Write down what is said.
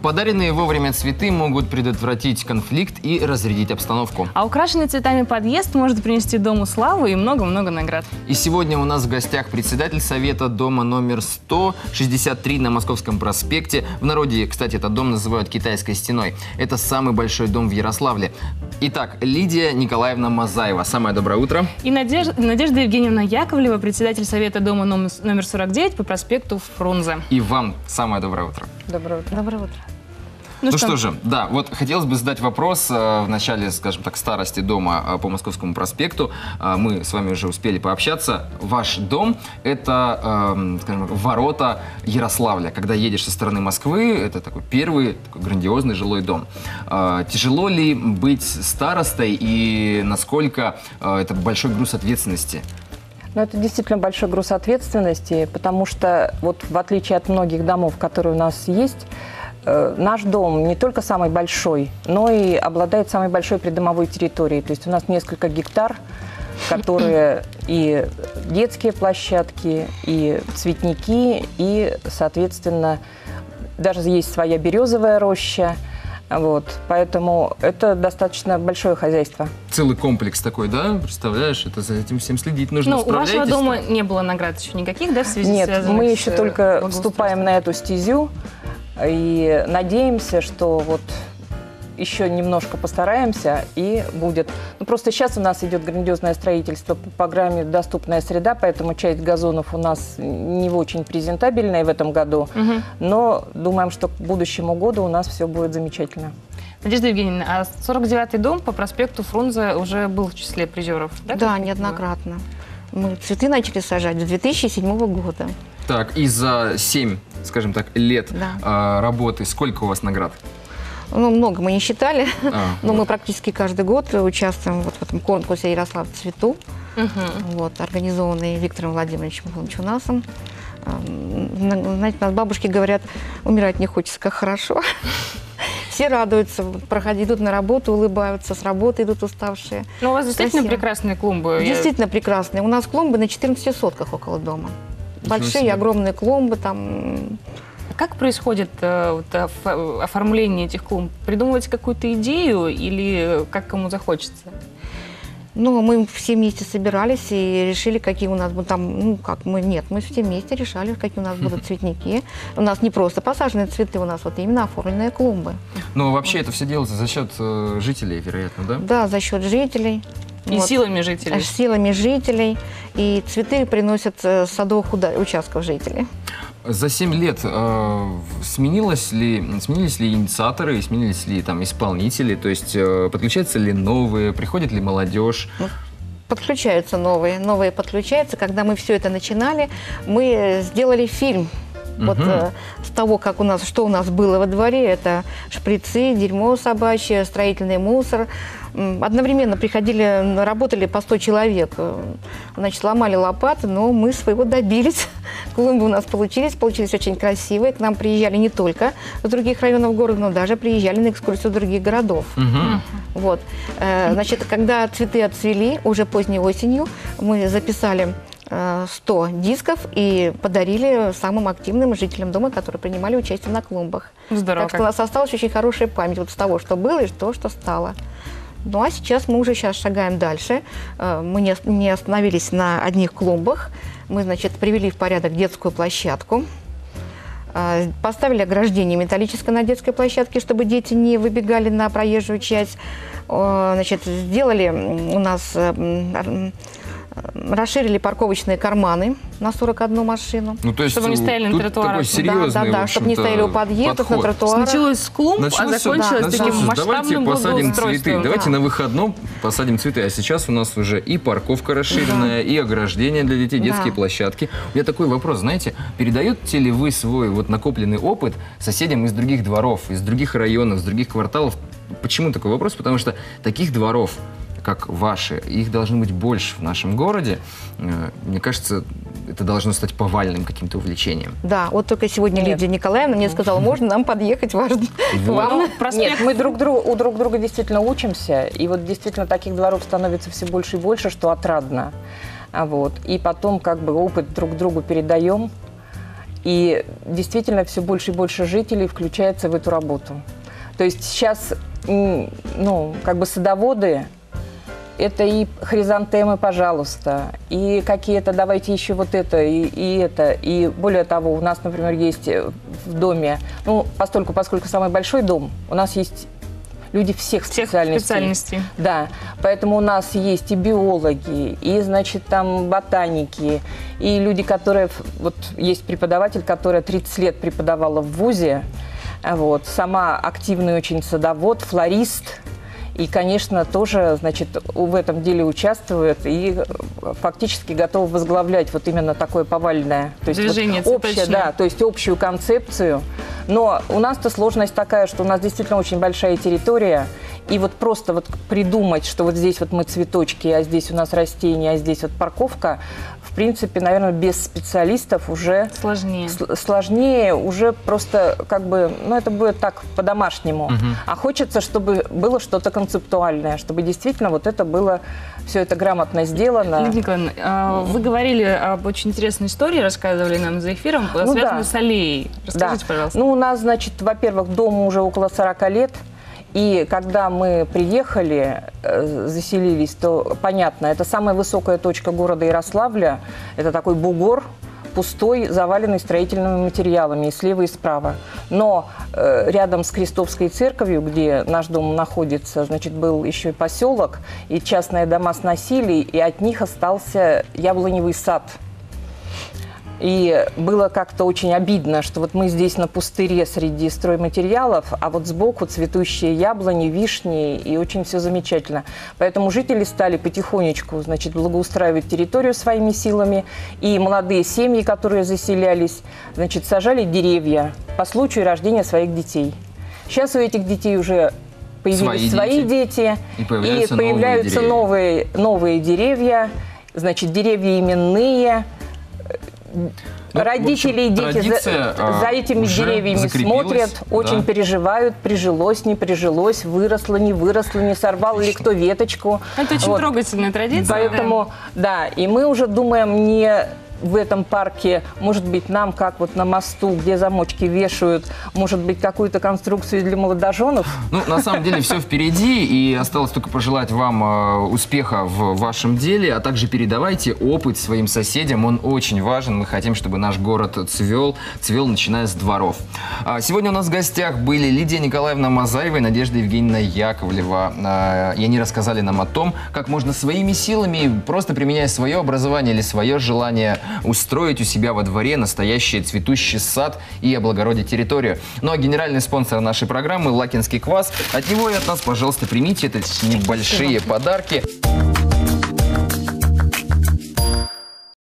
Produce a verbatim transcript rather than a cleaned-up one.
Подаренные вовремя цветы могут предотвратить конфликт и разрядить обстановку. А украшенный цветами подъезд может принести дому славу и много-много наград. И сегодня у нас в гостях председатель Совета дома номер сто шестьдесят три на Московском проспекте. В народе, кстати, этот дом называют Китайской стеной. Это самый большой дом в Ярославле. Итак, Лидия Николаевна Мазаева. Самое доброе утро. И Надежда, Надежда Евгеньевна Яковлева, председатель Совета дома номер сорок девять по проспекту Фрунзе. И вам самое доброе утро. Доброе утро. Доброе утро. Ну, ну что? что же, да, вот хотелось бы задать вопрос э, в начале, скажем так, старости дома э, по Московскому проспекту. Э, мы с вами уже успели пообщаться. Ваш дом – это, э, скажем так, ворота Ярославля. Когда едешь со стороны Москвы, это такой первый такой грандиозный жилой дом. Э, тяжело ли быть старостой и насколько э, это большой груз ответственности? Ну, это действительно большой груз ответственности, потому что, вот в отличие от многих домов, которые у нас есть, наш дом не только самый большой, но и обладает самой большой придомовой территорией. То есть у нас несколько гектар, которые и детские площадки, и цветники, и, соответственно, даже есть своя березовая роща. Вот, поэтому это достаточно большое хозяйство. Целый комплекс такой, да? Представляешь, это за этим всем следить нужно. Ну, у вашего дома не было наград еще никаких, да, в связи Нет, с мы еще только вступаем на эту стезю и надеемся, что вот еще немножко постараемся и будет. Ну, просто сейчас у нас идет грандиозное строительство по программе «Доступная среда», поэтому часть газонов у нас не очень презентабельная в этом году, угу. но думаем, что к будущему году у нас все будет замечательно. Надежда Евгеньевна, а сорок девятый дом по проспекту Фрунзе уже был в числе призеров? Да, да, неоднократно. Мы цветы начали сажать с две тысячи седьмого года. Так, и за семь, скажем так, лет да. работы сколько у вас наград? Ну, много мы не считали, а, но вот. мы практически каждый год участвуем вот в этом конкурсе «Ярослав в цвету», угу. вот, организованный Виктором Владимировичем Чунасом. Знаете, у нас бабушки говорят, умирать не хочется, как хорошо. Все радуются, проходят, идут на работу, улыбаются, с работы идут уставшие. Но у вас действительно Красиво. прекрасные клумбы. Действительно прекрасные. У нас клумбы на четырнадцати сотках около дома. Большие, огромные клумбы там. Как происходит э, вот, оформление этих клумб? Придумываете какую-то идею или как кому захочется? Ну, мы все вместе собирались и решили, какие у нас будут там, ну, как мы, нет, мы все вместе решали, какие у нас будут цветники. У нас не просто посаженные цветы, у нас вот именно оформленные клумбы. Ну, вообще это все делается за счет э, жителей, вероятно, да? Да, за счет жителей. И вот. силами жителей. Силами жителей. И цветы приносят с садовых участков жителей. За семь лет э, сменилось ли, сменились ли инициаторы, сменились ли там исполнители, то есть э, подключаются ли новые, приходит ли молодежь? Подключаются новые, новые подключаются. Когда мы все это начинали, мы сделали фильм. Вот угу. э, с того, как у нас, что у нас было во дворе, это шприцы, дерьмо собачье, строительный мусор. Одновременно приходили, работали по сто человек. Значит, ломали лопаты, но мы своего добились. Клумбы у нас получились, получились очень красивые. К нам приезжали не только из других районов города, но даже приезжали на экскурсию других городов. Угу. Вот. Э, значит, когда цветы отцвели, уже поздней осенью, мы записали сто дисков и подарили самым активным жителям дома, которые принимали участие на клумбах. Здорово. Так что у нас осталась очень хорошая память вот с того, что было и то, что стало. Ну а сейчас мы уже сейчас шагаем дальше. Мы не остановились на одних клумбах. Мы, значит, привели в порядок детскую площадку. Поставили ограждение металлическое на детской площадке, чтобы дети не выбегали на проезжую часть. Значит, сделали у нас... Расширили парковочные карманы на сорок одну машину. Ну, то есть, чтобы не стояли на тротуарах. Серьезный, да, да, да, чтобы не стояли у подъездов, подход. На тротуарах. Началось с клумб, Началось, а закончилось да, таким да, масштабным посадим цветы. да. Давайте на выходном посадим цветы. А сейчас у нас уже и парковка расширенная, да. и ограждение для детей, детские да. площадки. У меня такой вопрос, знаете, передаете ли вы свой вот накопленный опыт соседям из других дворов, из других районов, из других кварталов? Почему такой вопрос? Потому что таких дворов, как ваши, их должно быть больше в нашем городе. Мне кажется, это должно стать повальным каким-то увлечением. Да, вот только сегодня Нет. Лидия Николаевна мне сказала, можно нам подъехать ваш... Вот. вам? Нет, мы друг другу, у друг друга действительно учимся, и вот действительно таких дворов становится все больше и больше, что отрадно. Вот. И потом как бы опыт друг другу передаем. И действительно все больше и больше жителей включается в эту работу. То есть сейчас, ну, как бы садоводы, это и хризантемы, пожалуйста, и какие-то, давайте еще вот это, и, и это. И более того, у нас, например, есть в доме, ну, постольку, поскольку самый большой дом, у нас есть люди всех, Всех специальностей. специальностей. Да, поэтому у нас есть и биологи, и, значит, там ботаники, и люди, которые... Вот есть преподаватель, которая тридцать лет преподавала в вузе, вот, сама активный очень садовод, флорист. И, конечно, тоже, значит, в этом деле участвует и фактически готов возглавлять вот именно такое повальное. То есть движение вот общее, цветочное. да, то есть общую концепцию. Но у нас-то сложность такая, что у нас действительно очень большая территория. И вот просто вот придумать, что вот здесь вот мы цветочки, а здесь у нас растения, а здесь вот парковка, в принципе, наверное, без специалистов уже Сложнее. сложнее, уже просто как бы, ну, это будет так по-домашнему. Угу. А хочется, чтобы было что-то концептуальное, чтобы действительно вот это было, все это грамотно сделано. Лидия Николаевна, вы говорили об очень интересной истории, рассказывали нам за эфиром, Ну, связанной да. с аллеей. Расскажите, Да. пожалуйста. Ну, у нас, значит, во-первых, дому уже около сорока лет. И когда мы приехали, э, заселились, то, понятно, это самая высокая точка города Ярославля. Это такой бугор, пустой, заваленный строительными материалами и слева, и справа. Но э, рядом с Крестовской церковью, где наш дом находится, значит, был еще и поселок, и частные дома сносили, и от них остался яблоневый сад. И было как-то очень обидно, что вот мы здесь на пустыре среди стройматериалов, а вот сбоку цветущие яблони, вишни, и очень все замечательно. Поэтому жители стали потихонечку, значит, благоустраивать территорию своими силами, и молодые семьи, которые заселялись, значит, сажали деревья по случаю рождения своих детей. Сейчас у этих детей уже появились свои, свои дети, и появляются, и появляются новые, новые, новые деревья, значит, деревья именные. Ну, Родители и дети традиция, за, за этими деревьями смотрят, да. очень переживают, прижилось, не прижилось, выросло, не выросло, не сорвал ли кто веточку. Это очень Вот. трогательная традиция. Поэтому, да. да, и мы уже думаем не в этом парке, может быть, нам, как вот на мосту, где замочки вешают, может быть, какую-то конструкцию для молодоженов. Ну, на самом деле, все впереди, и осталось только пожелать вам э, успеха в вашем деле, а также передавайте опыт своим соседям, он очень важен, мы хотим, чтобы наш город цвел, цвел, начиная с дворов. А сегодня у нас в гостях были Лидия Николаевна Мазаева и Надежда Евгеньевна Яковлева, э, и они рассказали нам о том, как можно своими силами, просто применяя свое образование или свое желание, устроить у себя во дворе настоящий цветущий сад и облагородить территорию. Ну а генеральный спонсор нашей программы — Лакинский квас. От него и от нас, пожалуйста, примите эти небольшие подарки.